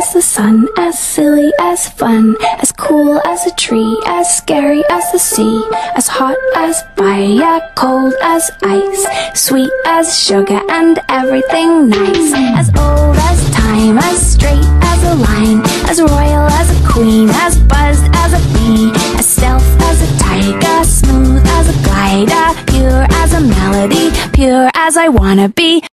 as the sun, as silly as fun, as cool as a tree, as scary as the sea, as hot as fire, cold as ice, sweet as sugar and everything nice, as old as time, as straight as a line, as royal as a queen, as buzzed as a bee, as stealth as a tiger, smooth as a glider, pure as a melody, pure as I wanna be.